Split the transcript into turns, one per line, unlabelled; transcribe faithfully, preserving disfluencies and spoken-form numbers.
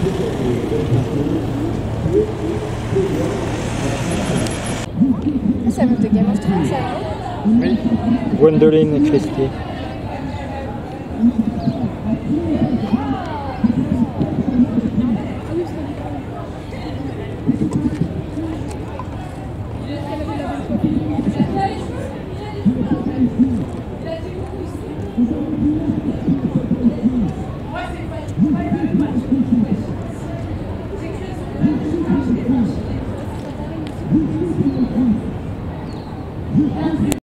Ça veut de Game of Thrones, ça, non?
Oui. Gwendoline Christie.